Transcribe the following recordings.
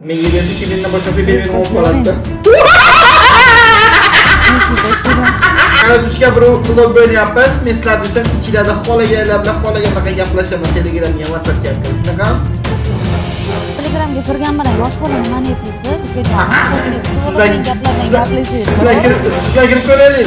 Menga bersa kim mendan boshqasi bermaydi olib qoladi. Ana tushga bir klub o'ynayapmiz. Men sizlarni uchun ichiladi xolaga bunaqa gaplashaman. Telegramga, WhatsAppga. Shunaqa. Telegramga kirgan bilan yosh bola nimani yapasiz? Sizlar kirib ko'raylik.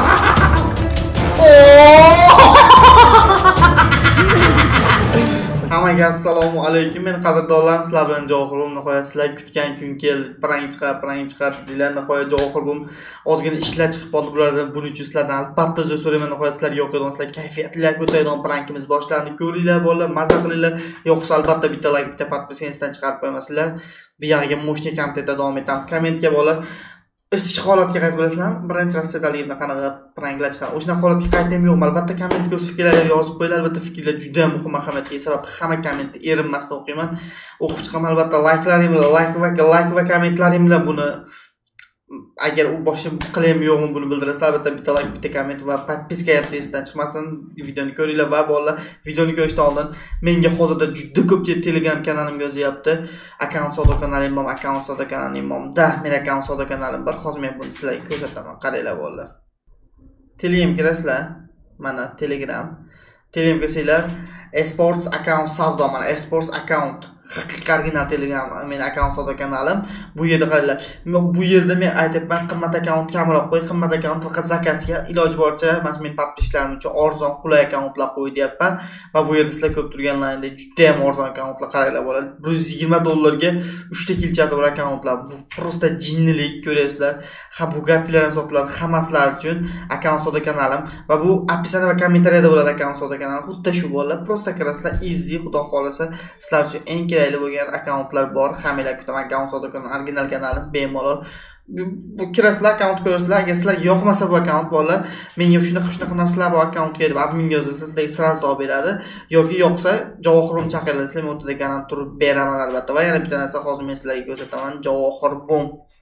Hammaga assalomu alaykum. Men qadrdonlarim, sizlar bilan Javohirbum. Nihoyat sizlar kutgan kun keldi. Prang chiqar deydilar. Nihoyat Javohirbum ozgina ishlar chiqib qoldi bulardan. Buning uchun sizlardan albatta uzr so'rayman. Nihoyat sizlar yo'q edingizlar. Kayfiyatlar ko'taradigan prankimiz boshlandi. Ko'ringlar bolalar, mazza qilinglar. Yo'qsa albatta bitta like, bitta podpiskangizdan chiqarib qo'ymasizlar. Bu yerga mo'shni kontentda davom etamiz. Kommentga bolalar eski holatga qaytib bilasizlarmi? Birinchi rasiyadaligimda qanaqa pranklar chiqqan. O'shana holatga qaytib yo'qmi? Albatta kommentga o'z fikrlaringizni yozib qo'yinglar. Albatta fikrlar juda muhim ahamiyatga ega. Sabab hamma kommentni erinmasdan o'qiyman. O'qib chiqaman. Albatta like va kommentlaring bilan buni agar u boshim qilaymi yo'qmi buni bildirasiz. Albatta bitta like, bitta komment va podpiska ham esdan chiqmasin. Videoni ko'ringlar va bolalar, videoni ko'rishdan oldin menga hozirda juda ko'pchilik Telegram kanalimga yozyapti. Akkaunt savdo kanalim bor, akkaunt savdo kanalim bor. Men akkaunt savdo kanalim bor. Hozir men buni sizlarga ko'rsataman. Qaranglar bolalar. Telegram kirasizlar. Mana Telegram kirsanglar, esports account savdo, mana esports account haqiqiy original Telegram men akkaunt savdo kanalim. Bu yerda qaranglar. Bu yerda men aytibman, qimmat akkaunt kamroq qo'y, qimmat akkaunt faqat zakazga iloji boricha mana men podpishlarim uchun arzon qulay akkauntlar qo'y deyapman. Va bu yerda sizlar ko'p turganlaringdek juda ham arzon akkauntlar qaranglar bo'ladi. $120 3 ta kelchadi bu akkauntlar. Bu prosta jinnilik, ko'ryapsizlar. Ha Bugattilar ham sotiladi, hammalar uchun akkaunt savdo kanalim va bu opisiya va kommentariyada bo'ladi akkaunt savdo kanalim. Xuddi shu bolalar, prosta kirasizlar, easy, xudo xolasa sizlar uchun eng kerakli bo'lgan akkauntlar bor. Hammalar kutaman akkaunt savdo kanalim, original kanalim bemalol. Bu kirasizlar, akkaunt ko'rasizlar. Agar sizlarga yoqmasa bu akkaunt bolalar, menga shunaqa narsalar bu akkauntga deb adminga yozasizlar, sizlarga sразу olib beradi. Yoki yo'qsa Javohirbum chaqirasizlar, men o'rtada kanal turib beraman albatta. Va yana bitta narsa hozir men sizlarga ko'rsataman. Javohirbum.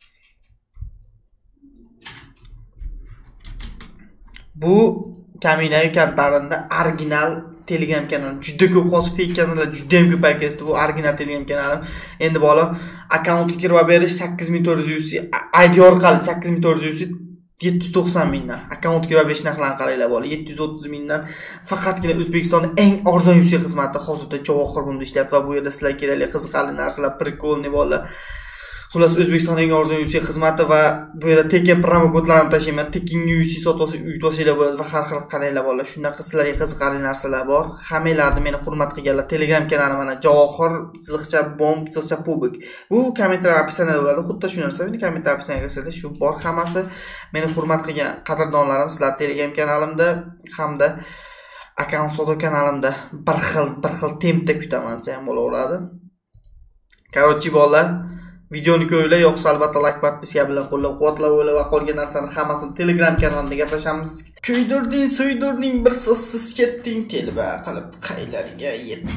Bu Kaminayu kanalida original Telegram kanalim. Juda ko'p hozir fake kanallar juda ham ko'payib ketdi. Bu original Telegram kanalim. Endi bolam akkauntga kirib berish 8400 ID orqali 8400 790 mingdan. Akkauntga kirib berish narxlarini qaranglar bola. 730 mingdan faqatgina O'zbekistonning eng arzon yuzi xizmati hozirda Javohirbumda ishlayapti va bu yerda sizlar kerakli qiziqarli narsalar, prikolni bolalar. Xullas O'zbekistonning eng arzon yuzi xizmati va bu yerda tekin promo kodlarni ham tashlayman. Tekinga yuzi sotib bo'ladi va har xil qaranglar bolalar. Shunaqa sizlarga qiziqarli narsalar bor. Hammalarni meni hurmat qilganlar. Telegram kanalim mana Javohir_bomb_pubik. Bu kommentar opsiyada bo'ladi. Xuddi shu narsa. Meni kommentar opsiyasiga kirsanglar shu bor hammasi. Meni hurmat qilgan qadrdonlarim, sizlar Telegram kanalimda hamda akkaunt savdo kanalimda bir xil tempda kutaman, ham bo'laveradi. Короче bolalar, videoni ko'ringlar, yo'qsa albatta like, podpiska bilan qo'llab-quvvatlab o'ylab va qolgan narsani hammasini Telegram kanalimda gaplashamiz. Kuydirding, bir so'zsiz ketding, telba qilib qaylarga yetding.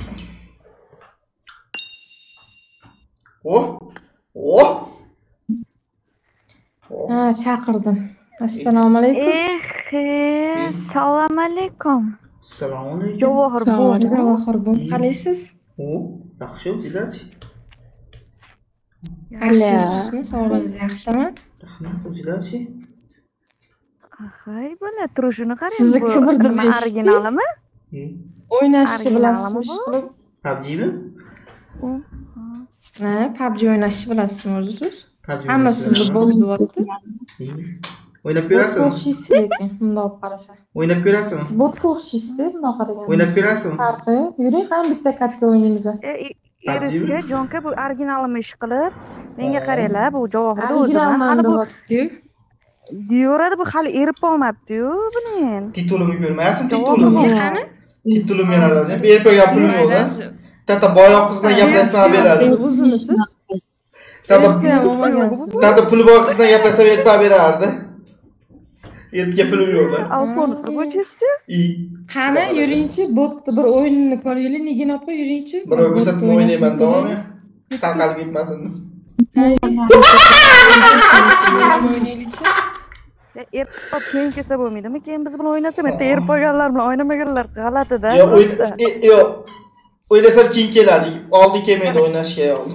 Ha, chaqirdim. Assalomu alaykum. Assalomu alaykum. Assalomu alaykum. Javohirbum, qalaysiz? Yaxshi, o'zingizchi? Yaxshimi? Sog'lig'ingiz yaxshimi? Rahmat, o'zingizchi? Hay, buni turishini qarang. Sizni kibrdim, originalimi? O'ynashni bilasizmi qilib? PUBG'mi? Ha, PUBG o'ynashni bilasizmi o'zisiz? Hamma sizni bo'lyapti. O'ynab ko'rasizmi? O'xshaysiz lekin, bunday olib qarasa. O'ynab ko'rasizmi? Siz botga o'xshaysiz, bunday qaraganda. O'ynab ko'rasizmi? Farqi, yuring ham bitta katka o'ynaymiz. Erisga jonka bu originalimi ish qilib, menga qaranglar, bu Javohirda o'zim hali bu diyoradi, bu hali erib qolmabdi-yu buni. Titulimni ko'rmayapsizmi? Titulim menada, berib qo'ygan pulim yo'q-a? Tata boyroq qiz bilan gaplashsam beradi. O'zimisiz? Tata puli bor qiz bilan gaplashsam berardi. Eribga pulim yo'q-a? Alfonso ko'chasi? Qani, yuringchi, botni bir o'yinini ko'raylik, Nigina opa, yuringchi. Birov ko'rsatib o'ynayman, davom et. Tarqalib ketmasin. O'ynaylikchi. Erib keyin kelsa bo'lmaydimi? Keyin biz bilan o'ynasa, men erib qolganlar bilan o'ynamaganlar g'alati-da. Yo'q. O'ylasam keyin keladi. Oldi kelmaydi o'ynashga oldi.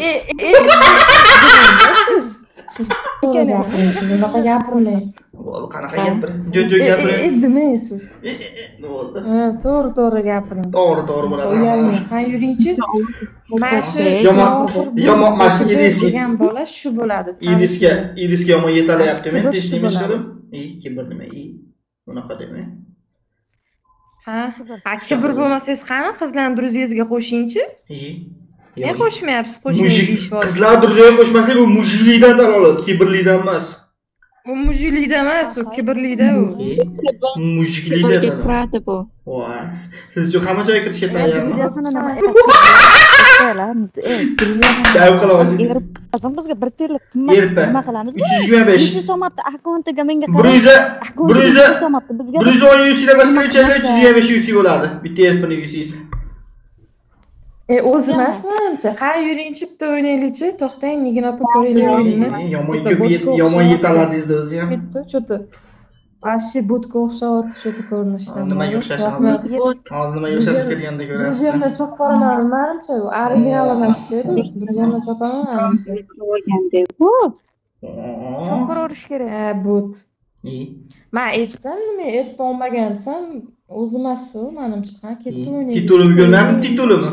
Siz unaqa gapirmang. Bo'ldi, qanaqa gapiring? Jo'jo gapiring. Demasiz. Nima bo'ldi? To'g'ri gapiring. To'g'ri bo'ladi. Ha, yuringchi. Mana shu Yomon mashina degan bola shu bo'ladi. Irisga yomon yetalayapti. Men tishlayman ishqadim. Kibr nima? Unaqa demang. Ha, kibr bo'lmasangiz qani qizlarni druzingizga qo'shingchi? Men qo'shmayapsiz, qo'shmaysiz deyishibdi. Qizlar druzingga qo'shmaslik bu mujlikdan dalolat, kibrlikdan emas. U mujlikda emas, u kibrlikda u. Mujlikda gapiradi bu. Voy, siz uchun hamma joyga kirishga tayyormi? Javob qilaman. Bizga bir terlik nima qilamiz? 325. so'mni akkauntiga menga 110 yusida tashlaychanglar 325 yusi bo'ladi. Bitta erpini yusisi. O'zi emas menimcha. Ha, yuringchi bitta o'ynaylikchi. To'xtang, Nigina opa ko'raylik o'yinni. Yomon yetaladingiz-da o'zi ham. Bitta cho'ti. Ashi butga o'xshayapti cho'ti ko'rinishdan. Nimaga o'xshash hozir? Hozir nimaga o'xshasa kirganda ko'rasiz. Bizga chopaman, menimcha u original emas edi. Bizga chopaman. Qo'yganda bu. Chopirash kerak. But. Men aytdim, nima aytib olmagan desam, o'zi emas-ku, menimcha. Ha, ketdi o'ynaydi. Titulini ko'rmaysizmi? Titulimi?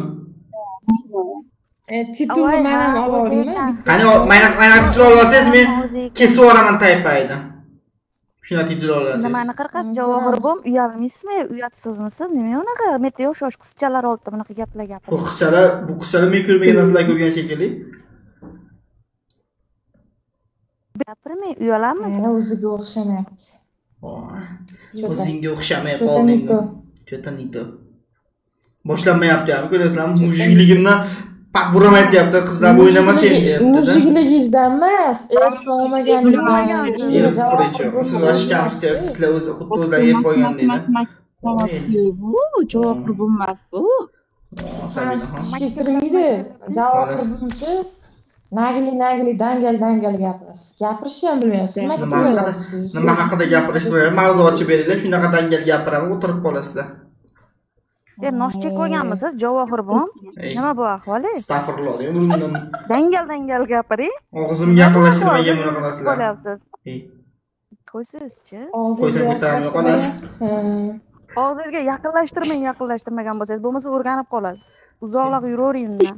Titulni men ham olayman. Qani, mana titul olsangiz men kesib yuboraman taypayni. Shuna titul olasiz. Nimani qirqasiz? Javohir bom, uyalmaysizmi? Uyatsizmi siz? Nima unaqa? Metta yosh qizchalar oldida bunaqa gaplar gapirasiz. Bu qizchalar men ko'rmagan narsalar ko'rgan shekilli. Gapirmay, uyalamisiz? O'ziga o'xshamayapti. O'zingga o'xshamay qolding. Cho'tanito. Boshlanmayapti-ku, ko'rasizlarmi? Mujikligimdan pak buramayapti, qizlar o'ynamasa deyapti-da. Mujikligingizdan emas, ertog'maganingizdan. Siz ashkamiz deyapsiz, sizlar o'zi xuddi o'zlar yeb qo'ygan deydi. Bu javohir bo'lmas bu. Kirmaydi. Javohir buncha nagli dangal gapirishni ham bilmayapsiz. Nima haqida gapirishni bilmayapsiz. Mavzu ochib beringlar, shunaqa dangal gapiraman, o'tirib qolasizlar. Nosh chek qo'yganmisiz? Javohir bom. Nima bu ahvoli? Astag'firulloh. Dangal gapiring. Og'zimga yaqinlashtirmagan bunaqa narsalar. Qo'yapsiz. Qo'ysizchi? Qo'ysam ko'tarib qolasiz. Og'zingizga yaqinlashtirmagan bo'lsangiz, bo'lmasa o'rganib qolasiz. Uzoqroq yuravering undan.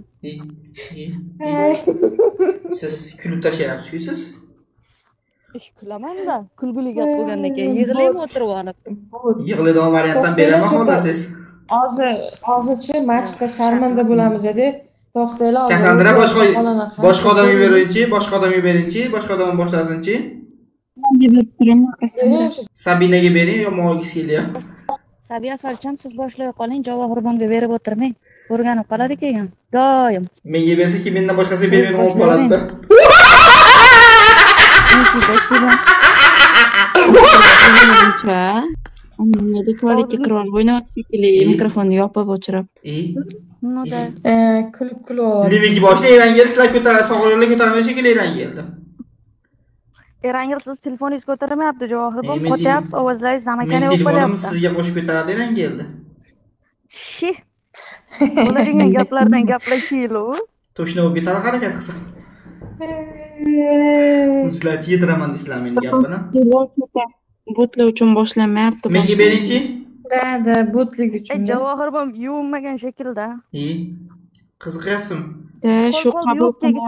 Siz kulib tashlayapsiz-ku siz? Kulaman-da. Kulguli gap bo'lgandan keyin yig'laymi o'tirib olib? Yig'laydigan variantdan beraman xohlasiz. Hozirchi matchda sharmanda bo'lamiz edi. To'xtanglar. Kassandra boshqa odamga beringchi, boshqa odam boshlasinchi. Sabinaga bering, yomon olgisi kelyapti. Sabiya Solchan siz boshlay qoling, Javohir bomga berib o'tirmang. O'rganib qoladi keyin. Doim. Menga bersa, ki mendan boshqasiga bermay olib qoladi-da. Nega tualetga kirib o'ynayapti shekilli, mikrofonni yopib o'chirib. Kulib. Liviki boshda Erangel sizlar ko'taradi, sog'liqlar ko'tarmay shekilli Erangeldi. Erangel siz telefoningizni ko'tarmayapti, Javohir bom, qo'tyapsiz, ovozlaringiz zamakani yo'q bo'lyapti. Telefonimiz sizga qo'shib ko'taradi Erangeldi. Shi. Bo'ladigan gaplardan gaplashinglar. To'shna bo'lib ketadi harakat qilsa. Sizlarchi yediraman deysizlar meni gapini. Botlar uchun boshlanmayapti. Menga beringchi? Da, botlik uchun. Javohir bom yuvinmagan shaklda. Qiziqyapsizmi? Shu qabul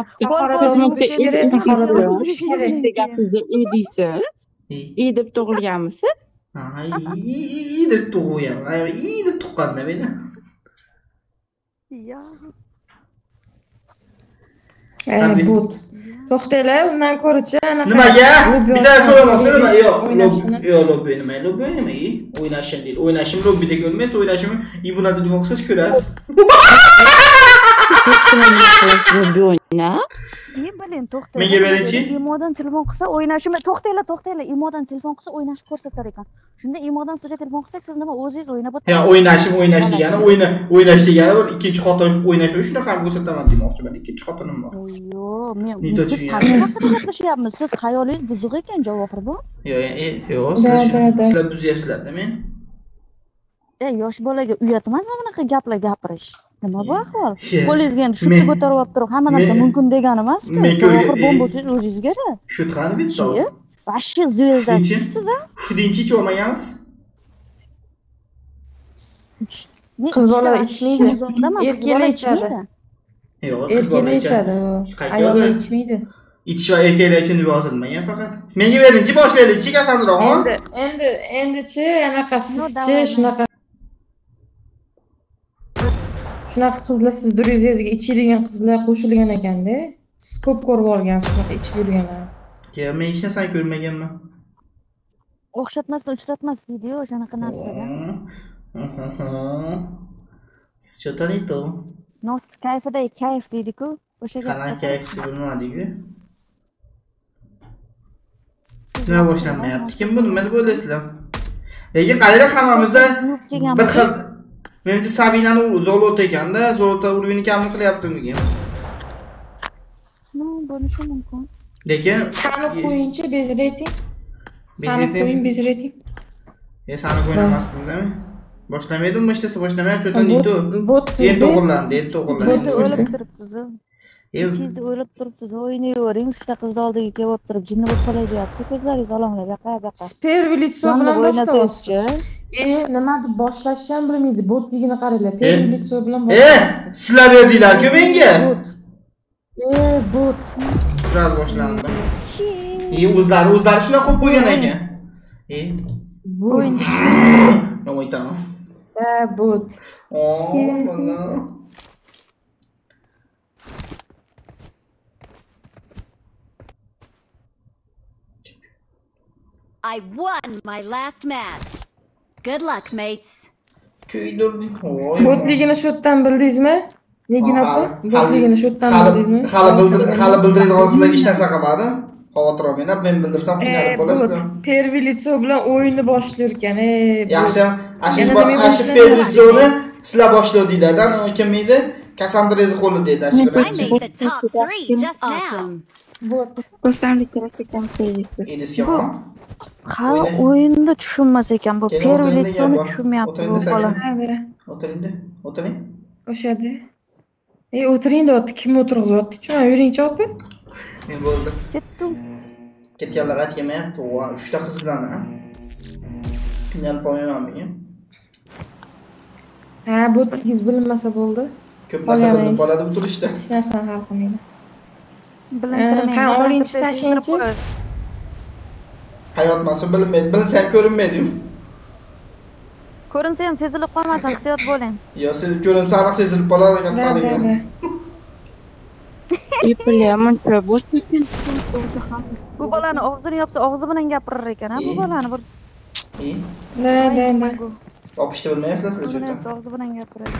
qilyapti. Deb tug'ilganmisiz? Deb tug'ilganman. Deb tuqqanda meni. But. To'xtanglar, undan ko'richi anaqa. Nimaga? Bitta so'ramoqchi nima? Yo'q, lobbi nima? O'ynashim deydi. O'ynashim lobbida ko'rmaysiz, o'ynashim ibunada demoqsiz ko'rasiz. Bilin, to'xtang. Menga beringchi? Imodan telefon qilsa o'ynashimni to'xtanglar. Imodan telefon qilsa o'ynashib ko'rsatar ekan. Shunda Imodan sizga telefon qilsak, siz nima o'zingiz o'ynab o'tirasiz? Ya o'ynash degani, o'ynash degani bir ikkinchi xotin o'ynash, shunaqa ham ko'rsataman demoqchiman. Ikkinchi xotinim bor. Yo'q, men qanaqa gaplashyapmiz? Siz xayolingiz buzuq ekan, Javohir bom. Yo'q, sizlar buzyapsizlar-da men. Yosh bolaga uyat emasmi bunaqa gaplar gapirish? Nima bu ahvol? Qo'lingizga endi shutni ko'tarib olib turib, hamma narsa mumkin degani emas-ku. Oxir bombosingiz o'zingizga-da. Shut qani bitta. Vashshi zvezda-siz a? Shudinchi ichib olmagansiz? Qiz bola ichmaydi. Erkaklar ichadi. Yo'q, qiz bola ichadi. Ayollar ichmaydi. İçiş va erkaklar uchun deb yozilmagan faqat. Menga bering-chi, boshlaylik-chi Kassandroxon. Endi-chi, anaqasiz-chi, shunaqa qizlar siz duringizdagi ichadigan qizlar qo'shilgan ekanda. Siz ko'p ko'rib olgansiz shunaqa ichib yurganlar. Yo, men hech narsani ko'rmaganman. O'xshatmasdan uchratmas deydi-yu, o'shanaqa narsada. Что-то не то. Nos kayfida kayf deydi-ku, o'sha gapda. Qanday kayfchi bilmadik-ku. Nima boshlanmayapti? Kim buni nima deb o'ylaysizlar? Lekin qaranglar hammamizda bir xil. Menimcha Sabinani Zolot ekanda, Zolotda urgani kamlik qilyaptimi degan. Bo'lishi mumkin. Lekin sani qo'yinchi bezreting. Sani qo'yin bezreting. Sani qo'ynamasdimmi? Boshlamaydim, ishtasi boshlamayapti, cho'tan deydi. Endi to'g'rilandi, Botni o'ylab turibsiz. Sizni o'ylab turibsiz, o'ynayvering, uchta qiz oldiga kelib turib, jinni bo'lib qolay deyapsiz, ko'zlaringiz olamlar, baqa. Pervilitso bilan boshlasangchi. Nima deb boshlashni ham bilmaydi, botligini qaranglar. Pervilitso bilan boshlaydi. Sizlar berdinglar-ku menga. Bot. Biroz boshlandi. O'zlari shunaqa qo'yib qo'ygan ekan. O'yin. Nima aytaman? Bot. Mana. I won my last match. Good luck, mates. Kuydirdik. Botligini shu yerdan bildingizmi? Negina opa? Botligini shu yerdan bildingizmi? Hali bildiradigan sizlarga hech narsa qilmadim. Xavotir olmanglar, men bildirsam qiynalib qolasizlar. Pervilitso bilan o'yinni boshlar ekan. Yaxshi, ashi Pervilitsoni sizlar boshladinglardan, kim edi? Kassandrangizni qo'lida edi ashi birinchi. Bot. O'zimlik kerakdan keldi. Edisga Hali o'yinda tushunmas ekan bu. Pervilitsoni tushunmayapti bu bola. O'tiring. O'shada. O'tiring deyapti. Kim o'tirg'izyapti? Tushunaveringchi opa. Men bo'ldi. Ketdim. Ketganlar aytmayapti. 3 ta qiz bilan, ha. Qiynalib qolmayman men. Botligingiz bilinmasa bo'ldi. Ko'p narsa bilib qoladi bu turishda. Hech narsani hal qilmaydi. Bilintirmayman. Olinchi tashlaychi. Hayot mas'ul bilinmaydi. Bilsam ko'rinmaydi-yu. Ko'rinsa ham sezilib qolmasin, ehtiyot bo'ling. Yo, sezilib ko'rinsa aniq sezilib qoladi ekan tadbirin. Bu bolani og'zini yopsa, og'zi bilan gapirar ekan, ha, bu bolani bir. O'qishni bilmayapsizlar sizlar cho'tdan. Og'zi bilan gapiradi.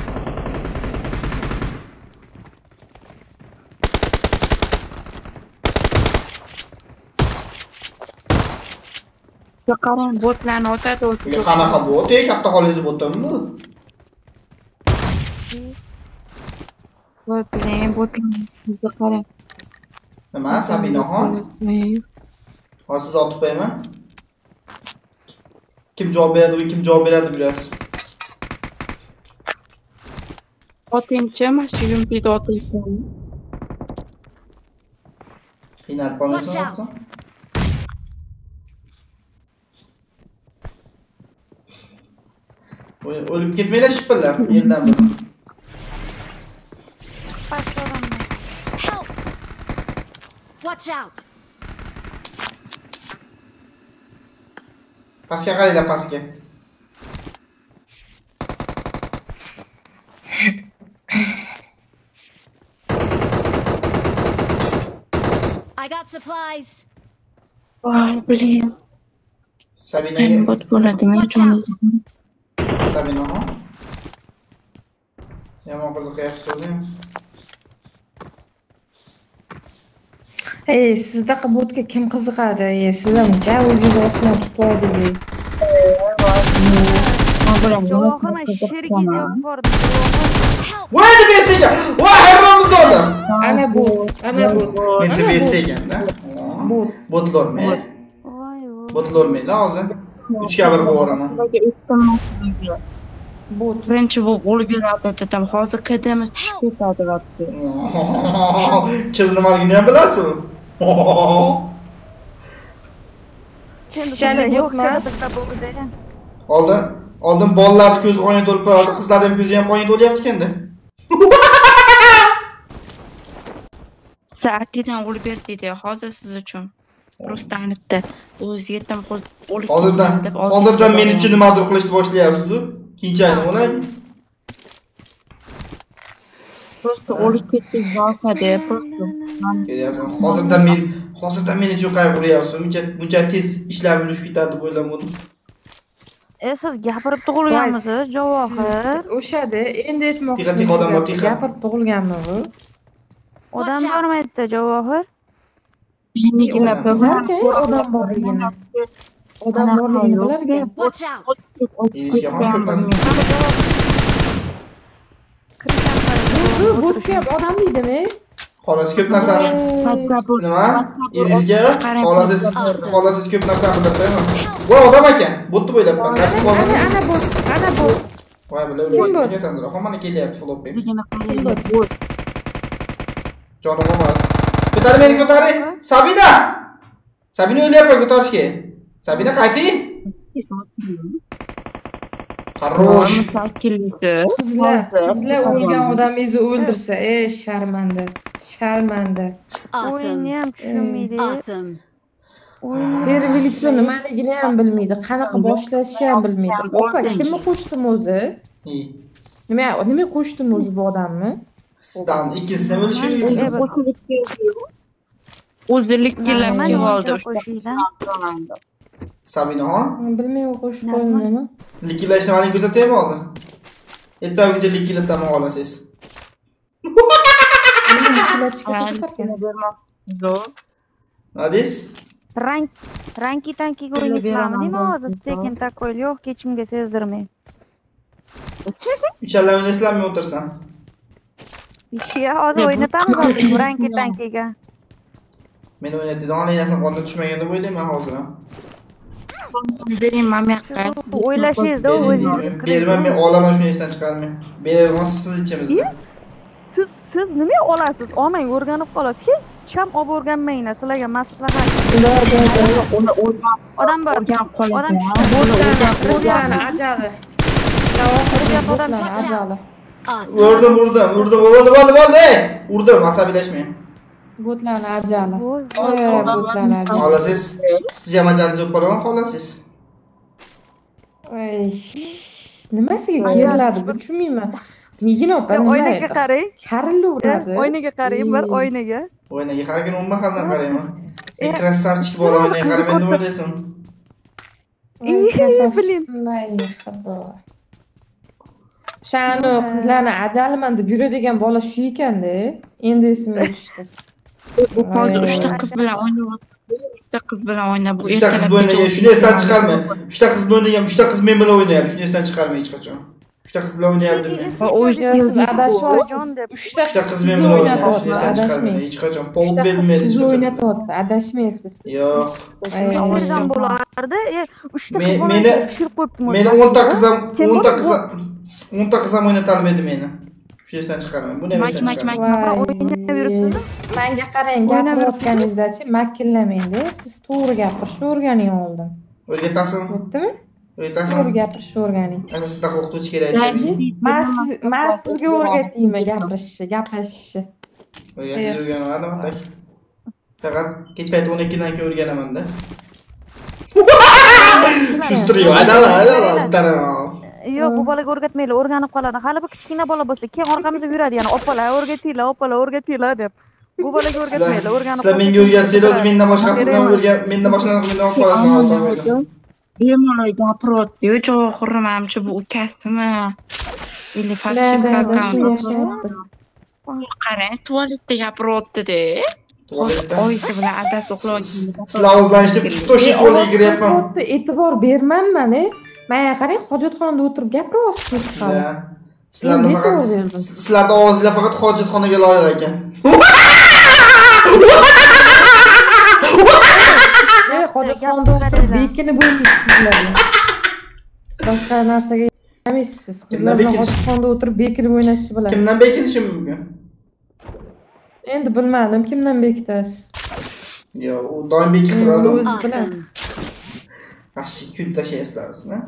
Qarang, botlarni otadi o'zi. Qanaqa bot? Katta qo'lingiz botmi bu? Botlarni qarang. Nima, Sabinaxon? Hozir siz otib qo'yaman. Kim javob beradi biraz. Otingchi, mana shu yumpida otilgan. Qiynalib qolmasin. O'lib ketmanglar shipillar, yerdan bir. Watch out. Pastga qaranglar, pastga. I got supplies. Voy, bilin. Sabinaga bot bo'ladimi? Sabinaxon. Yomon qiziqyapsiz o'zi. Sizdaqa botga kim qiziqadi? Siz ham o'zingizni o'qib tutib oldingiz. Javohirman sherigingiz yo'q bordi. Voy deb eslagan. Voy hayramiz oldi. Ana bu. Men deb eslaganda. Botlarmi? Botlarmi hozir? 3 ga 1 qo'yib yuboraman. bot. Birinchi bo'lib o'lib beradi dedim. Hozir qadami tushib ketadi vaqti. Kim nimaligini ham bilasizmi? Shunchalik yo'q emas. Oldin bolalarning ko'zi qo'yni to'lib qo'yadi, qizlarning ko'zi ham qo'yni to'lyapti endi. Saatidan o'lib berdi dedi. Hozir siz uchun. Rustam aytdi. O'zi yetim o'lib Hozirdan men uchun nimadir qilishni boshlayapsiz-ku. Keyinchalik o'lay. Prosta o'lib ketdingiz vaqtida, prosta. Hozirdan men uchun qayg'uryapsiz. Buncha tez ishlarni bilib ketadi deb o'ylamadim. Siz gapirib tug'ilganmisiz, Javohir? O'shada endi aytmoqchi. Tiqa odam bor, tiqa. Gapirib tug'ilganmi bu? Odam bormi aytdi Javohir? Menigina odam borligini. Odam borligini bilar ekan. Watch out! Botga ham odam deydimi? Xolasi ko'p narsani. Nima? Irisga xolasiz ko'p narsani bildirmayman. Voy odam ekan. Botni bo'ylabman. Ana bot. Voy bilaver. Kesanlar. Hamma kelyapti floppi. Jonim olmadi. Ko'taring. Sabina o'ylayapman ko'tarishga. Sabina qayting. Qarrosh. Sizlar o'lgan odamingizni o'ldirsa, sharmanda. O'yinni ham tushunmaydi. Awesome. Revolyutsiya nimaligini ham bilmaydi, qanaqa boshlashni ham bilmaydi. Opa, kimni qo'shdim o'zi? Nima qo'shdim o'zi bu odamni? Sizdan ikkinchisini o'lishing. O'zilik kelib oldi. Sabina, bilmayman qo'shib qo'yganmi? Likillashni mana ko'rsataymi hozir? Ertagacha likillatdan olasiz. Adis? Ranki tankiga o'ynasizlarmi deyman hozir sekin takoyil yo'q kechimga sezdirmay. Uchallar o'ynaysizlarmi o'tirsam? Hozir o'ynatamiz hozir ranki tankiga. Men o'ynatdim, onaynasini qonda tushmagan deb o'ylayman hozir ham. Berayman yoqqa. O'ylashingizda o'zingiz berman, men olaman shuni esdan chiqarmay. Beramiz siz ichimizda. Siz nima olasiz? Olmang, o'rganib qolasiz. Hech ham olib o'rganmanglar. Sizlarga maslahat. Odam bor. Odam tushdi. Ajali. Urdim. Urdim, asabiylashmang. Botlarni ajali. Olasiz. Siz ham ajalingiz yo'q qolaman, qolasiz. Nimasiga keriladi, bu tushunmayman. Nigina opa nima? Oynaga qarang. Karilaveradi. Oynaga qarang, bir oynaga. Oynaga qaragin, umuman qazan qarayman. Krasavchik bola oynaga qaramaydi deb o'ylaysan. Bilin. Shani qizlarni ajaliman deb yuradigan bola shu ekanda. Endi esimga tushdi. Hozir 3 ta qiz bilan o'ynayapti. 3 ta qiz bilan o'ynab bu 3 ta qiz bilan o'ynagan, shuni esdan chiqarma. 3 ta qiz bilan o'ynagan, 3 ta qiz men bilan o'ynayapti. Shuni esdan chiqarmay hech qachon. 3 ta qiz bilan o'ynayapti men. Siz adashmaysiz. 3 ta qiz men bilan o'ynayapti. Shuni esdan chiqarmay hech qachon. Povub berilmaydi hech qachon. O'ynatyapti, adashmaysiz. Yo'q. Sizdan bo'lardi. 3 ta qiz bilan tushirib qo'yibdim. Meni 10 ta qiz ham o'ynatolmaydi meni. Shu esdan chiqaraman. Buni ham esdan chiqaraman. O'ynab yuribsiz. Menga qarang, gapirayotganingizda-chi, makillamangda. Siz to'g'ri gapirishni o'rganing oldin. O'rgatasizmi? Bo'ptimi? O'rgatasizmi? To'g'ri gapirishni o'rganing. Ana sizda o'qituvchi kerak edi. Men sizga o'rgataymi gapirishni. O'rgatib o'rganmadim. Faqat kech payti 12 dan keyin o'rganaman-da. Shustiriyo, aydalar. Yo'q, bu bolaga o'rgatmaylar, o'rganib qoladi. Hali bir kichkina bola bo'lsa, keyin orqamizda yuradi, yana opalar o'rgatinglar deb. Bu bolaga o'rgatmaylar, o'rganib qoladi. Sizlar menga o'rgatsanglar, o'zi mendan boshqasidan mendan boshqalarni olib qolasizlar. Bemalol gapiryapti-yu, Javohirim hamchi bu ukasimi? Ili falsifika qarang, tualetda gapiryapti-da. Oyisi bilan adasi uxlagan. Sizlar o'zlanishib, to'shib qo'lga kiryapman. E'tibor bermanman, Menga qarang, hojatxonada o'tirib gapiryapsiz hali. Sizlarning ovozinglar faqat hojatxonaga loyiq ekan. Hojatxonada o'tirib bekinib bo'lmaysizlar. Boshqa narsaga Bilmaysiz. Qizlar bilan ochiqxonada o'tirib bekitib o'ynashni bilasiz. Kimdan bekitishim mumkin? Endi bilmadim, kimdan bekitasiz? Yo, u doim bekitib turadi. O'zingiz bilasiz. Yaxshi kun tashlayapsizlar.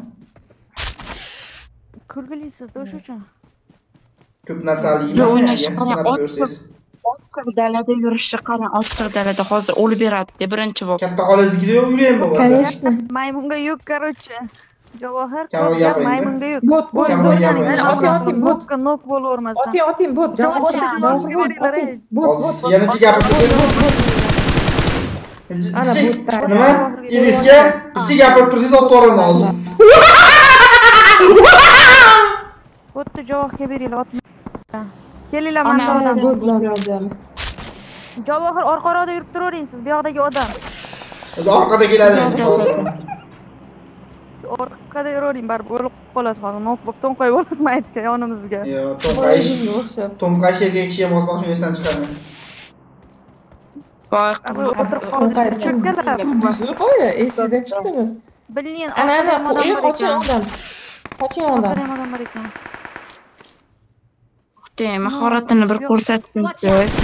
Kulgilisiz o'sha uchun. Ko'p narsa Yo, yeyman. o'ynash qarang, ochiq dalada yurishni qarang, ochiq dalada hozir o'lib beradi birinchi bo'lib. Katta xolangizniki yo'q, yuraymi bo'lmasa? Конечно. Maymunga yuk, короче. Javohir Kamol ko'p gap gapiring. maymunga yuk. Bot, Kamol gapiring. oting, bot. Nok bo'lavermasdan. Oting, bot. Javohirga beringlar. Hozir yana chi gapirib Ana botlar. nima? Irisga chi gapirib tursangiz otib yuboraman hozir. Botni javohirga beringlar. Kelinglar, manda odam. Botlar yozadi. Javohir orqa-orqada yurib turavering siz, bu yoqdagi odam. O'zi orqada keladi. Orqada yuravering, baribir o'lib qolasiz hozir. Nok bo'lib to'nqay bo'lasiz maytga yonimizga. Yo, to'nqayish. O'xshab. To'nqayish erkak kishi ham o'zbaq shuni esdan chiqarman. Voy qiz O'tirib qoldi. Chakkalar. Qo'ya, esidan chiqdimi? Bilin, Ana, orqada ham odam bor qoching ekan. odam. Qoching odam. Orqada ham odam bor ekan. mahoratini bir ko'rsatsinchi.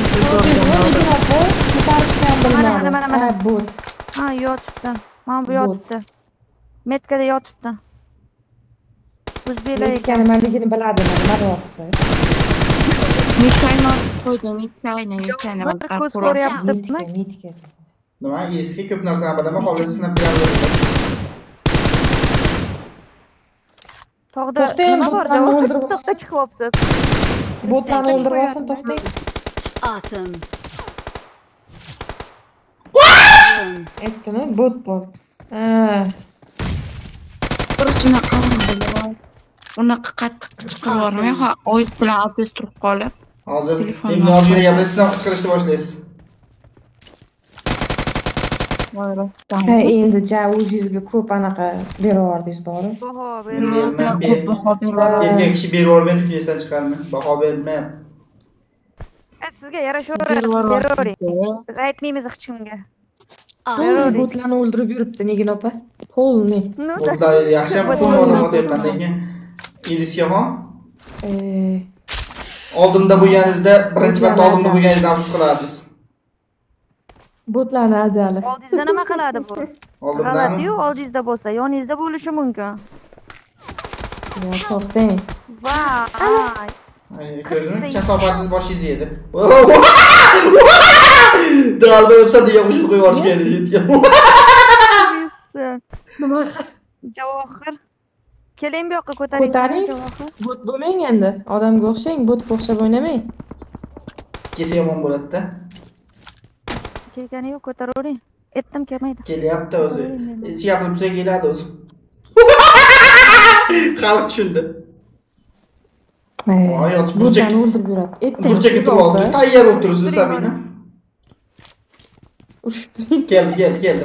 Mana bot. Ha, yotibdi. Mana bu yotibdi. Metkada yotibdi. O'zbeklar ekan. Nimaligini biladi, nima rosti. Nechayni qo'ydi, nechayni Ko'z ko'ryaptimi? Nima? Eski ko'p narsani bilaman, hozir sinab beraman. Tog'da nima bor? To'xta chiqyapsiz. Botlarni o'ldirib to'xtang. Awesome. Aytdimi? Bot bor. Birinchini qarang. Unaqa qattiq qichqirib yubormay, oyoq bilan abes turib qolib. Hozir endi oldiga gapirasiz, siz ham qichqirishni boshlaysiz. Ha, endi o'zingizga ko'p anaqa beraverdingiz bor. Baho bermayman. Erkak kishi berib yubormaydi, shuni esdan chiqarman. Baho bermayman. Sizga yarashaveradi. Biz aytmaymiz hech kimga. Botlarni o'ldirib yuribdi, Nigin opa. Polni. Botlar yaxshi ham pulni odam otyapman lekin. Irisgaxon. Oldimda bo'lganingizda, birinchi marta oldimda bo'lganingizda afsus qilardingiz. Botlarni adali. Oldingizda nima qiladi bu? Oldimda. G'alati-yu, oldingizda bo'lsa, yoningizda bo'lishi mumkin. Yo, to'xtang. Voy. Ko'rdingmi? Kasofatsiz boshingiz yedi. Dalda o'psa degan qo'shiq qo'yib yuborish kerak deyishgan. Nima? Javohir. Keling bu yoqqa ko'taring. Javohir. Bot bo'lmang endi. Odamga o'xshang, botga o'xshab o'ynamang. Kelsa yomon bo'ladi-da. Kelgani yo'q, ko'taravering. Aytdim kelmaydi. Kelyapti o'zi. Hech gapirib tursa keladi o'zi. Xalq tushundi. Voy, yotib burchak o'ldirib yuradi. burchakka turib oldi. Tayyor bo'lib turibsiz Sabina. Keldi.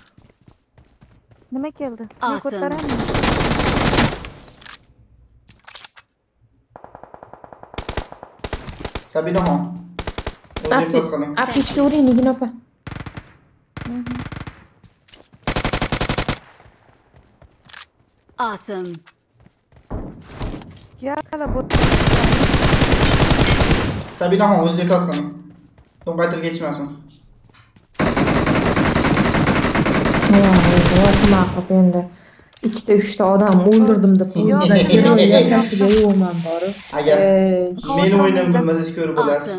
Nima keldi? Awesome. Ko'taraymi? Sabinaxon. O'zingiz qo'rqing. Aptechka uring, Nigin opa. Awesome. Yala bu. Sabinaxon o'zingiz qo'rqing. To'nqaytirib ketishmasin. Nima qilib endi 2-3 odam o'ldirdim deb o'zimga yo'qman bor. Agar meni o'ynamni bilmasangiz ko'rib bo'lasiz.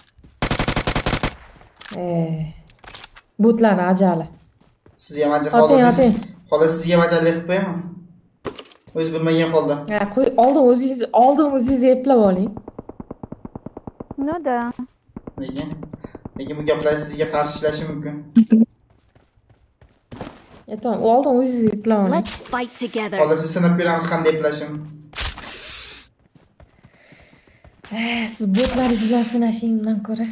Botlar ajali. Sizga ham ajal xohlasangiz. Xolos sizga ham ajallik qilib qo'yaman. O'z bilmagan holda. Ha, qo'y, oldin o'zingiz eplab oling. Noda. Lekin bu gaplar sizga qarshi ishlashi mumkin. Aytdim, oldin o'zingiz eplab oling. Let's fight together. Xolos sinab ko'ramiz qanday eplashim. Siz botlaringiz bilan sinashingdan ko'ra.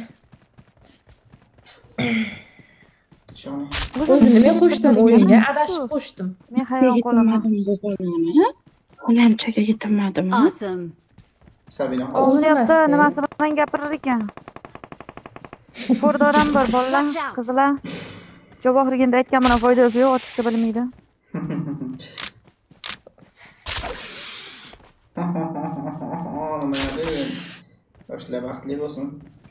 O'zini men qo'shdim o'yinga, adashib qo'shdim. Men hayron qolaman. Lamchaga yetilmadimi? Awesome. Sabina. O'ziyapti, nimasi bilan gapirar ekan. Forda odam bor, bolalar, qizlar. Javohirga aytgan bilan foydasi yo'q, otishni bilmaydi. Nima deydi? Yoshlar baxtli bo'lsin.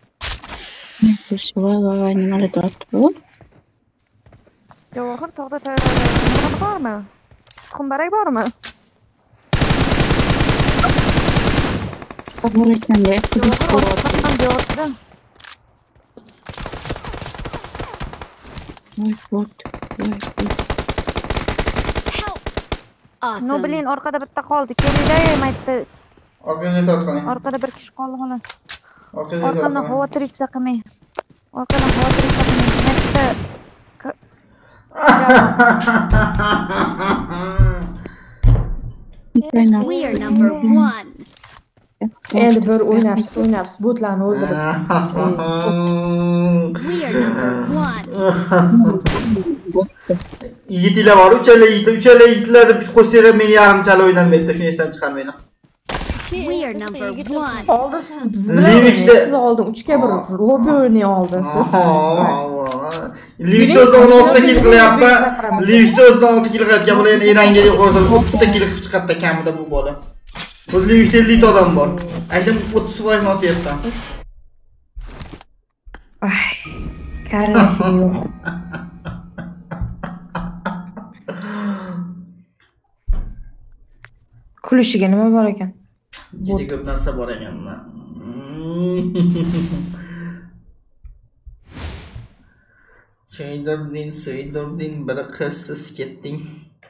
Voy, nimalar deyapti bu? Javohir tog'da tayyorlangan bormi? Tuxumbarak bormi? Bor ekan-da. Javohirdan. Voy, bot. Awesome. No bilin orqada bitta qoldi. Kelinglar, maytda. Orqaga tortqaning. Orqada bir kishi qoldi xolos. Orqaga Orqamdan xavotirliksa qilmang. Orqadan xavotirliksa qilmang. Maytda. We are number 1. Endi bir o'ynabsiz, botlarni o'ldirib. We are number 1. Yigitlar bor, uchala yigitlarni bit qo'ysanglar meni yarimchali o'ynalmaydi, shuni esdan chiqarmanglar. We are number 1. Oldin siz biz bilan siz oldin 3 ga 1 lobby o'ynay oldinsiz. Livishda o'zidan 16 ta kill qilyapti. Livishda o'zidan 6 kill qilayotgan bola yana Erangga qo'ysa 30 ta kill qilib chiqadi kamida bu bola. O'z Livishda 50 ta odam bor. Aysham 30% otyapti. Ay, karashi yo'q. Kulishiga nima bor ekan? Juda ko'p narsa bor ekan. Söydürdün, bir qizsiz ketding.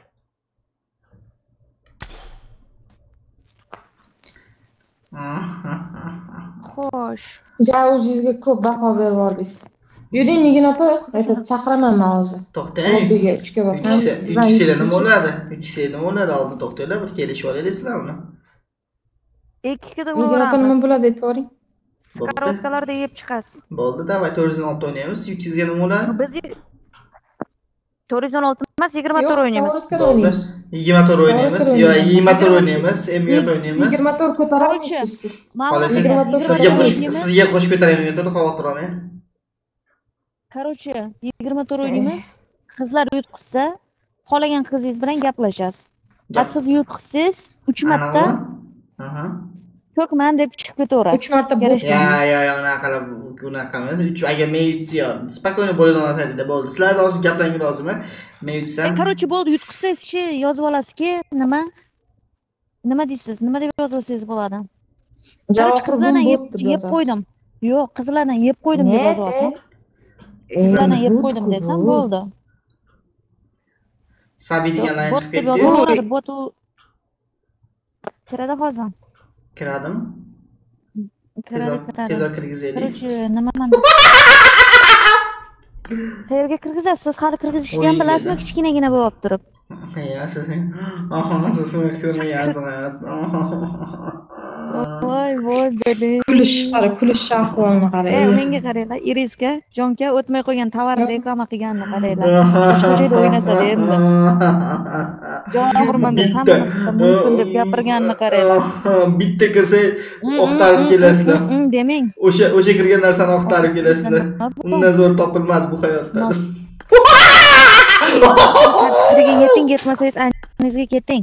Xo'sh. Ja o'zingizga ko'p baho berib yubordingiz. Yuring, Nigina opa, chaqiraman men hozir. To'xtang. Lobbiga 3 ga bor. 3 nima bo'ladi? 3 nima bo'ladi? Oldin to'xtanglar, bir kelishib olayliklar uni. 2-da Nigina opa nima bo'ladi aytvoring. Skarodkalarda yeb chiqasiz. Bo'ldi, davay 416 o'ynaymiz. 300 ga nima bo'ladi? Biz 416 emas, 24 o'ynaymiz. Bo'ldi. 24 o'ynaymiz. Yo, 24 o'ynaymiz, emiyat o'ynaymiz. 24 ko'taramiz. Sizga qo'shib ko'taraman, xavotir olmang. Короче, 24 o'ynaymiz. Qizlar yutqizsa, qolagan qizingiz bilan gaplashasiz. Siz yutqizsangiz 3 marta ko'kman deb chiqib ketaveradi. 3 marta bo'sh. Ya, unaqa emas. 3 agar men yutsa, spokойно bo'ladi dedi. Bo'ldi. Sizlar rozi gaplang rozimi? Men yutsam. Короче, bo'ldi, yutqizsangiz-chi yozib olasizki, nima deysiz? Nima deb yozib olsangiz bo'ladi? Qizlardan yeb qo'ydim. Yo'q, qizlardan yeb qo'ydim deb yozib olsam. Qizlardan yeb qo'ydim desam bo'ldi. Sabi deganlarni chiqib ketdi. Botu kiradi hozir. Kiradimi? Kiradi. Tezroq kirgizaylik. Короче, nimaman? Qayerga kirgizasiz? Hali kirgizishni ham bilasizmi? Kichkinagina bo'lib turib. Ya, siz ko'rmayapsiz. Voy, beli. Kulish ahvolini qarang. Menga qaranglar, Iriska, Jonka o'tmay qo'ygan tovarni reklama qilganini qaranglar. Shu joyda o'ynasa-da endi. Javohirman deb hamma qilsa mumkin deb gapirganini qaranglar. Bitta kirsa oqtarib kelasizlar. Demang. O'sha kirgan narsani oqtarib kelasizlar. Undan zo'r topilmadi bu hayotda. Birga yeting, yetmasangiz annangizga keting.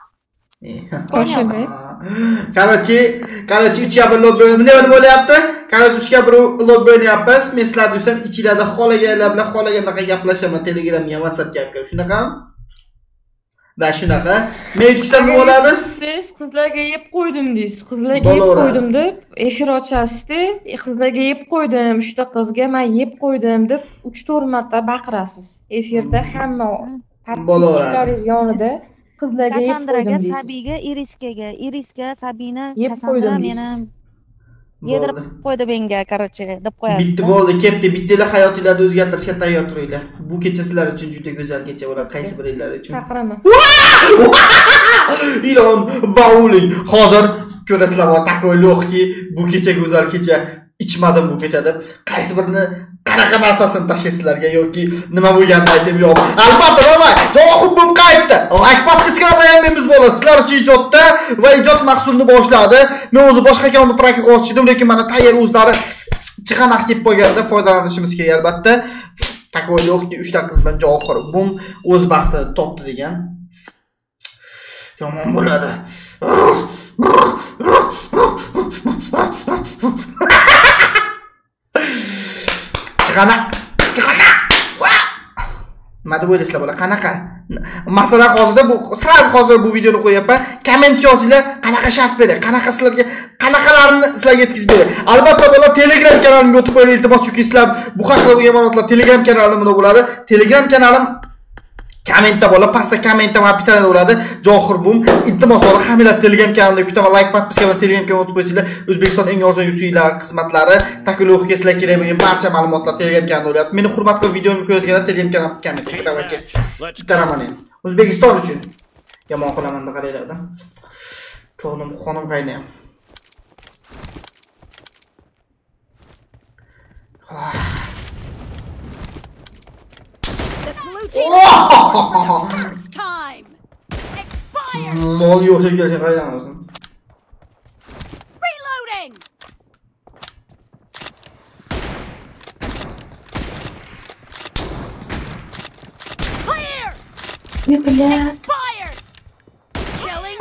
Короче, 3-1 lobby nima bo'lyapti? Короче, 3-1 lobby o'ynayapmiz. Men sizlarni desam, ichinglarda xolaganlar bilan xolaganda gaplashaman, Telegramga, WhatsAppga kirib. Shunaqami? Da shunaqa. Men yutsam nima bo'ladi? Siz qizlarga yeb qo'ydim deysiz. Qizlarga yeb qo'ydim deb efir ochasizda, qizlarga yeb qo'ydim, 3 ta qizga men yeb qo'ydim deb 3-4 marta baqirasiz. Efirda hamma podpischiklaringiz yonida qizlarga yeb qo'ydim deysiz. Sabiga, Iriska, Sabina, Kassandra meni yedirib qo'ydi menga, короче, deb qo'yasiz. Bitti bo'ldi, ketdi. Bittalar hayotinglarni o'zgartirishga tayyor turinglar. Bu kecha sizlar uchun juda go'zal kecha bo'ladi, qaysi biringlar uchun? Chaqiraman. Ilon bauling. Hozir ko'rasizlar, takoy lo'qki, bu kecha go'zal kecha, ichmadim bu kecha deb qaysi birini qanaqa narsasini tashlaysizlarga yoki nima bo'lganini aytib yo'q. Albatta, Javohir bum qaytdi. Akbar qisqarmayamiz bo'ladi. Sizlar uchun ijodda va ijod mahsulini boshladi. Men o'zi boshqa akamni praktika o'qishdim, lekin mana tayyor o'zlari chiqanaq kelib qo'yganda foydalanishimiz kerak albatta. Takoy yo'qki 3 ta qiz bilan Javohir bum o'z baxtini topdi degan. Yomon bo'ladi. Chiqana. Nima deb o'ylaysizlar bola? Qanaqa? Masalan, hozir bu videoni qo'yapman. Kommentga yozinglar, qanaqa shart beray, qanaqalarini sizlarga yetkazib beray. Albatta bola Telegram kanalimga o'tib qo'ying iltimos, chunki sizlar bu haqida bo'lgan ma'lumotlar Telegram kanalimda bo'ladi. Telegram kanalim kommentda bola, pastda kommentda va opsiyada bo'ladi. Johir Boom. Iltimos bola, hammalar Telegram kanalida kutaman. Like, podpiska bilan Telegram kanaliga o'tib qo'ysanglar, O'zbekiston eng arzon usuylar xizmatlari, taklifga sizlarga kerak bo'lgan barcha ma'lumotlar Telegram kanalida bo'lyapti. Meni hurmat qilib videoni ko'rayotganlar Telegram kanalimga komment chiqarib bitaraman endi. O'zbekiston uchun yomon qilaman deb qaranglar. Ko'nglim xonim qaynayapti. First time. Expire. Mol yo'q kelsin qaydan olsin. Reloading. Clear. Expired. Killing.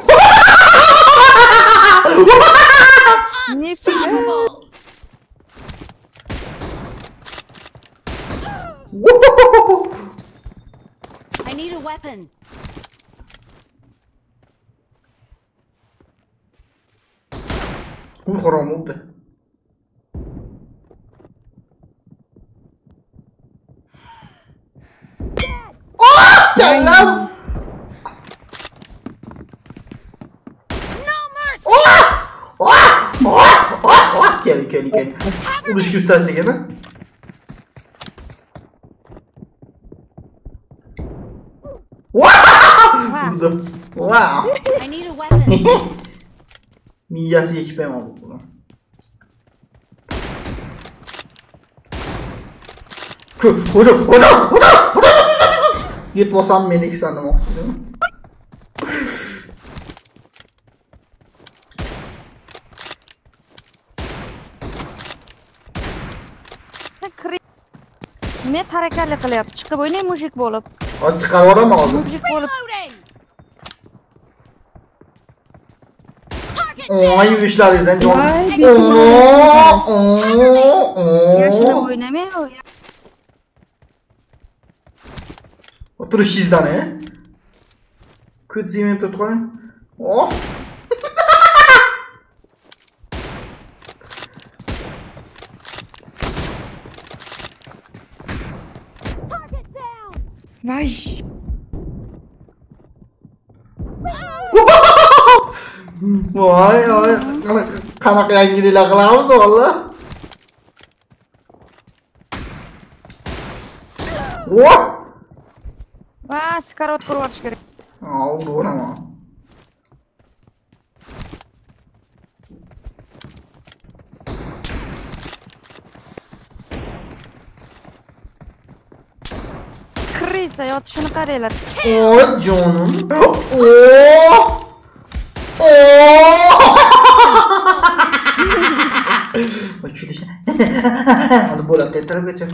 Unstoppable. I need a weapon. Bu haram oldu. Gel lan. No mercy. Gel. Uruş göstersin gene. Wow. I need a weapon. Miyası ekipem oldu bunu. Hocam. Yutmasam beni sandım oksijen. Men tarakarlik qilyapti. Chiqib o'ynay mushuk bo'lib. Hadi chiqaraveram hozir. Mushuk bo'lib. Oy yurişlaringizdan jon. Yashirib o'ynamay. O'tirishingizdan, ko'zingni tutib qo'ying. Oh. Vay. Voy, qanaqa yangiliklar qilamiz valla. Voh! Va, skarot qurib olish kerak. Uraman. Kirisa yotishini qaranglar. Oy jonim. Bak şöyle işte. Hadi bola tekrar geçelim.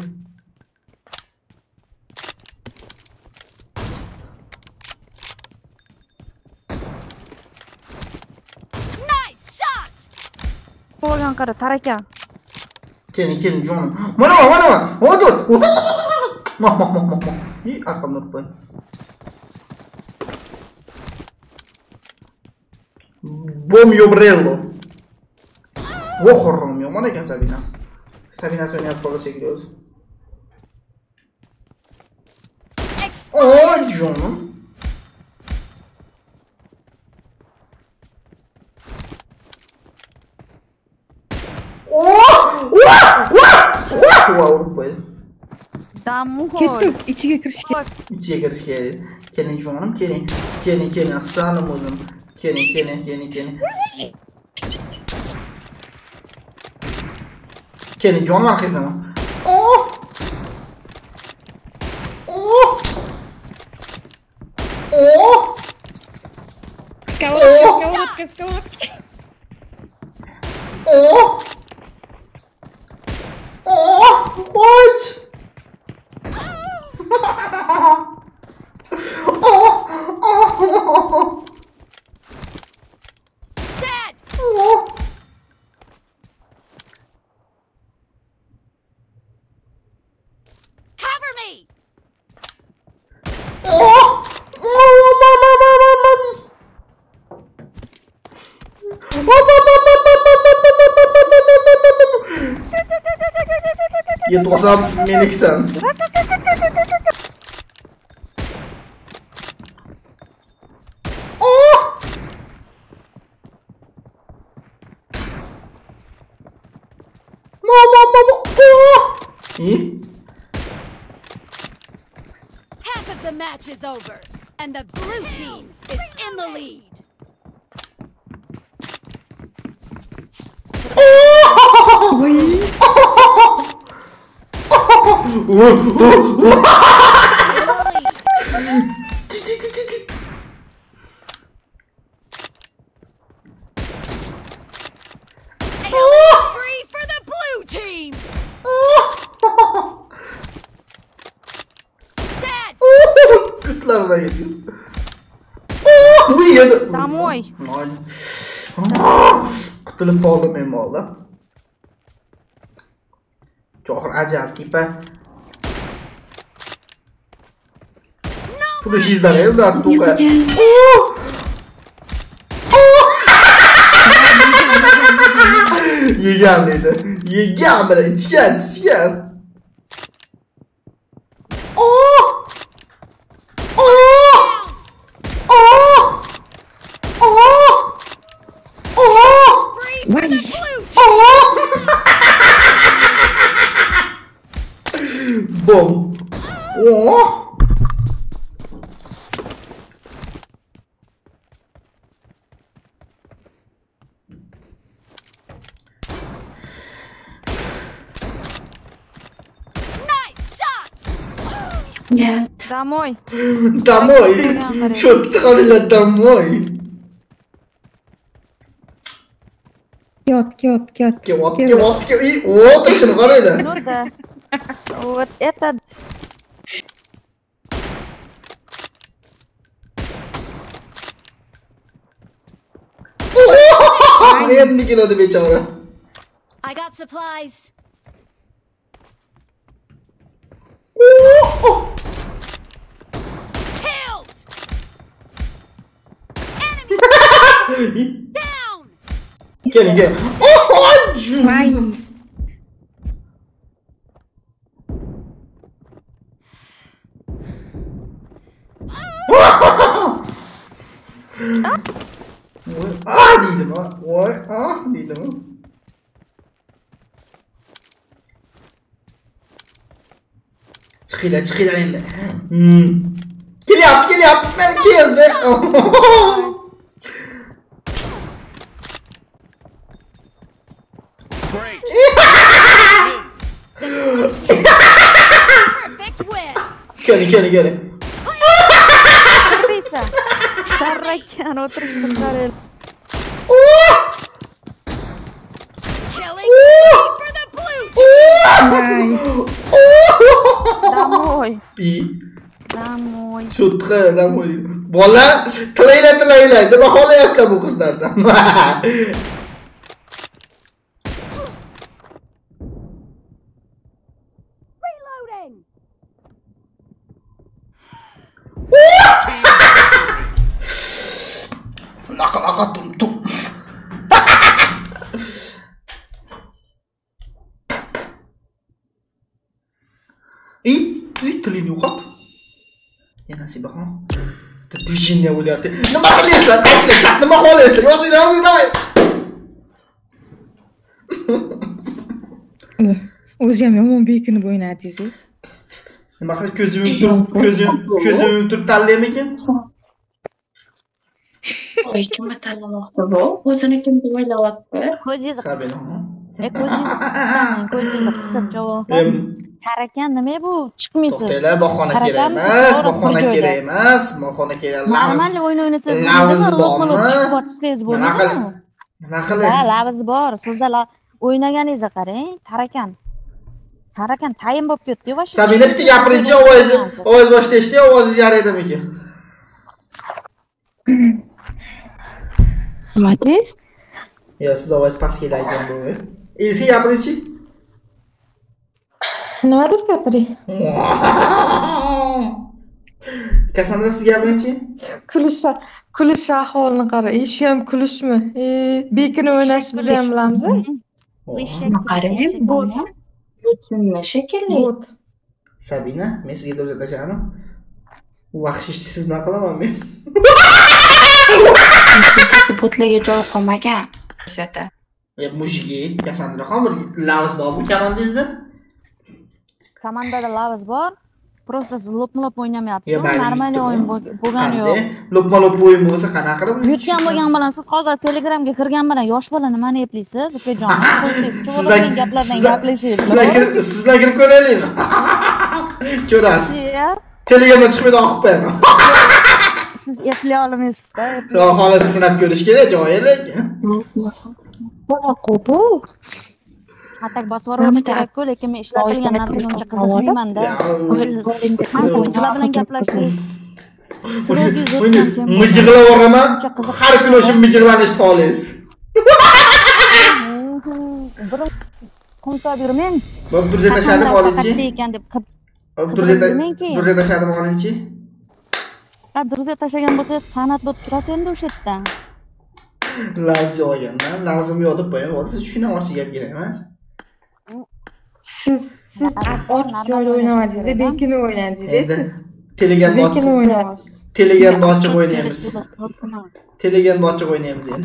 Nice shot. Qo'ygan qara tarakan. Kelin jonim. Mana. Otur. Mah. İyi arkamda koy. Bomio Brello. Ojo Romeo, mana ekan Sabinas. Sabinas o'ynayapti bola çekiliyoruz. Oy jonim. Urib qo'ydi. Dammu Ketdim, ichiga kirishga. İçiye giriş geldi. Kelin jonim, kelin. Aslanım o'zim. Kelin. Kelin jonim arkasına. Oh! What? Yetmasam meniksan. Half of the match is over, and the blue team is in the lead. Spree for the blue team. Dad. Kıtlarına yedi. Bu yedi. Домой. Qutulib qoldim men molla. Johir ajal tipa. Pulisizlar ular to'qa. Yegan dedi. Yegan bilan ichgan. Bom. Домой. Домой. Что ты говорила домой? Ket. O'tirishini qaraylar. Ну да. Вот это Endi keladi bechora. I got supplies. Killed. Enemy down. Gel. Vay. Dedim ha. Voy, dedim. Çıkıyla endi. Kelyapti. Men keldi. Great. Perfect win. Gel. Bisa. Tarakan o'tirishni qarang. Killing for the blue team. Домой. Домой. Shu tiqara домой. Bola, tilaylar. Nima xohlayapsizlar bu qizlardan? Reloading. Naqa tum. Tilini yo'qot. Yana nasibaxon. Движение bo'lyapti. Nima qilyapsizlar? Aytinglar, nima xohlayapsizlar? Yozing, davay. O'zi ham yomon bekinib o'ynadingiz. Nima qilib ko'zimni turib tanlaymikin? Voy, kimga tanlamoqda bu? O'zini kim deb o'ylayapti? Ko'zingizni Sabina. ko'zingizni qisib javob. Tarakan nima bu? Chiqmaysiz. To'xtanglar, bog'xona kerak emas. Bog'xona kerak. Normal o'yin o'ynasangiz, lavz bormi? chiqib o'tsangiz bo'ladimi? Nima qilib? Ha, lavz bor. Sizda o'ynaganingizga qarang, Tarakan tayin bo'lib ketdi. Sabina bitta gapirinchi ovoz boshlashdi, ovozingiz yaraydimikin? Nima deysiz? Yo, siz ovoz past kelgan bu. Eski gapirinchi. Nimadir gapiring? Kassandra siz gapiringchi? Kulish ahvolini qara. Shu ham kulishmi? Bekini o'ynash biz ham bilamiz. Qarang, bu nima shekilli? Sabina, men sizga do'za tashladim. Vahshiy siz nima qilaman men? Botlarga joy qolmagan. O'sata. Mushigi, Kassandraxon bir lavz bormi komandangizda? Komandada lavz bor. Просто lop-lop o'ynamayapsiz. Normal o'yin bo'lgani yo'q. Lop-lop o'yin bo'lsa qanaqa qilib? Yutgan bo'lgan bilan siz hozir Telegramga kirgan bilan yosh bola nimani eplaysiz, ukajon? Gaplardan gaplashaylik. Siz bilan kirib ko'raylikmi? Ko'rasiz. Telegramda chiqmaydi oqib qo'yaman. Siz eplay olmaysiz-da. Xolos sinab ko'rish kerak, joyilik. Bana qo'pu. Atak bosib olish kerak-ku, lekin men ishlatilgan narsaga uncha qiziqmayman-da. Sizlar bilan gaplashdik. Mijig'lab o'raman. Har kuni o'sha mijig'lanishni xohlaysiz. Bir qumta bermang. Bo'p, durja tashladim olinchi. Durja tashladim olinchi. Ha, durja tashlagan bo'lsangiz, san'at bo'lib turasiz endi o'sha yerda. Lavz yo'ganda, lavzimni yodib qo'ying. Siz tushunmoqchi gap kerak emas. Siz joyda o'ynamadingiz, bekini o'ynadingiz siz. Telegramda bekini o'ynayapsiz. Telegramda ochiq o'ynaymiz. Telegramda ochiq o'ynaymiz endi.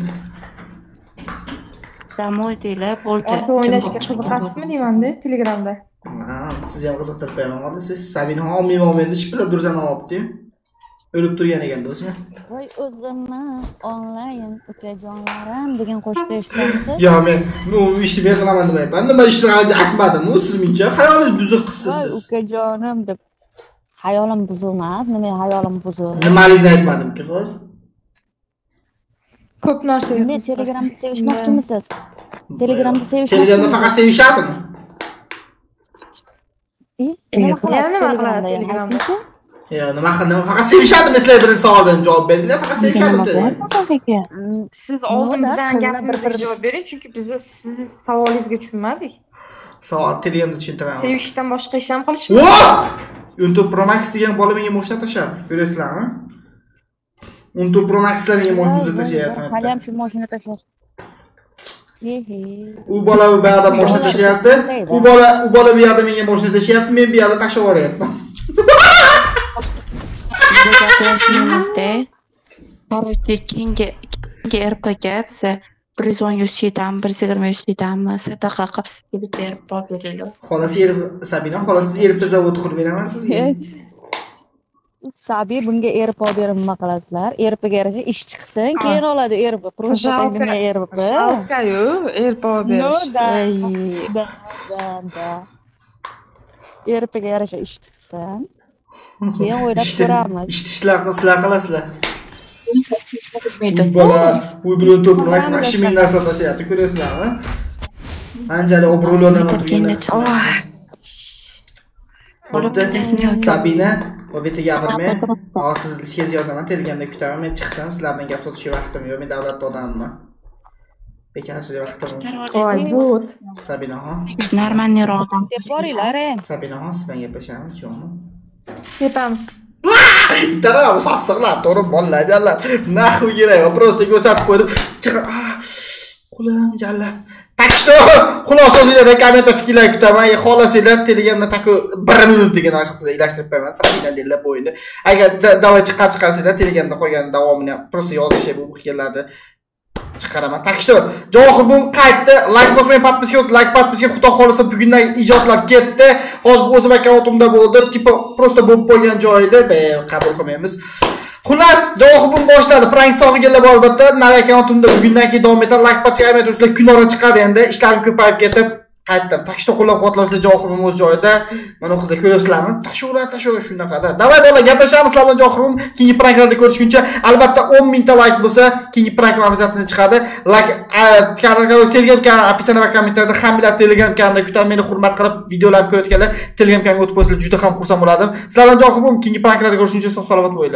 Damoydilar, bo'ldi. Ota o'ynashga qiziqasizmi deyman-da Telegramda. Siz ham qiziqtirib qo'yaman hozir. Siz Sabina olmayman endi shipilab durzani olibdi. O'lib turgan ekan do'stlar. Voy o'zimni onlayn ukajonlarim degan qo'shiqni eshitganmisiz? Yo'q, men bu ishni men qilaman demayman. Nima ishni aytmadim-ku, siz-mencha xayolingiz buzuq qilsiz. Voy ukajonim deb. Hayolim buzilmas, nima hayolim buzildi? Nimaligini aytmadim-ku, hozir. Ko'p narsa. Men Telegramda sevishmoqchimisiz? Telegramda Telegramda faqat sevishadimi? Nima qilasiz Telegramda? Ya nima qildim? Faqat sevishadimi? Sizlar birinchi savol berib javob beringlar. Faqat sevishadimi dedi. Siz oldimizdan gapimizga javob bering, chunki biz sizning savolingizga tushunmadik. Savol Telegramda tushuntiraman. Sevishdan boshqa ish ham qilish mumkin. YouTube Pro Max degan bola menga moshina tashlab, ko'rasizlarmi? YouTube Pro Max'lar menga moshina tashlayapti. Hali ham shu moshina tashlab. U bola bu yerda moshina tashlayapti. U bola bu yerda menga moshina tashlayapti, men bu yerda tashlab yuboryapman. Gaplashmamizda qarorga keyingi RPga biz 110 yuzdan 120 yuzdanmi sadaqa qilib sizga bitta RP beramiz. Xolos Sabina, xolos siz RP zavod qurib beraman sizga. Sabi bunga RP berib nima qilasizlar? RPga yarasha ish chiqsin, keyin oladi RP. Просто nima RP? Shalka-yu, RP berish. Da. RPga yarasha ish chiqsin. Keyin o'ylab ko'ramiz. Ishlar qilasizlar. Bu bilan to'plam maximum ming narsa tashlayapti, ko'rasizlarmi? Qanchalik obro'li o'rnatilgan. Sabina, bu yerga gapirmay. Hozir sizga yozaman, Telegramda kutaman. Men chiqdim, sizlar bilan gap sotishga vaqtim yo'q. Men davlat odamman. Bekor sizga vaqtim yo'q. Sabina, ha? Normalniy odam. Deb boringlar, Sabina, siz bilan gaplashamiz, jo'nim. Tepamiz. Taraf sassiqlar, to'g'ri bolalar, jallar. Nahu kerak, просто ko'rsatib qo'ydim. Chiqib, qo'lim jallar. Takishto, xulosasida kommentda fikrlar kutaman. Xohlasanglar Telegramda taku 1 minut degan ochiqsiz ilashtirib qo'yaman. Sabina deb bo'yinda. Agar davlat chiqarsanglar Telegramda qo'ygan davomini просто yozishga bu keladi. Chiqaraman. Takishto, Johobum qaytdi. Like bosmay, podpiska bosib, like podpiska xudo xolisa bugundan ijodlar ketdi. Hozir o'zim akkauntimda bo'ldi. Tipo просто bo'lib qo'ygan joyida qabul qilmaymiz. Xullas, Johobum boshladi. Prank sog'iganlar bor albatta. Nari akkauntimda bugundan keyin davom etadi. Like podpiska aytib turibsizlar, kunora chiqadi endi. Ishlarim ko'payib ketib qaytdim. Takishto qo'llab-quvvatlasizlar Johobum o'z joyida. Mana bu qizlar ko'ryapsizlarmi? Tashuvlar shunaqada. Davay bola, gaplashamiz sizlar bilan Johobum. Keyingi pranklarda ko'rishguncha, albatta 10 mingta like bo'lsa, keyingi prank obязательно chiqadi. Like kanalga Telegram kanal описание va kommentariyada hammalar Telegram kanalida kutaman. Meni hurmat qilib videolarni ko'rayotganlar Telegram kanaliga o'tib qo'ysalar juda ham xursand bo'ladim. Sizlar bilan Johobum keyingi pranklarda ko'rishguncha sog' salomat bo'linglar.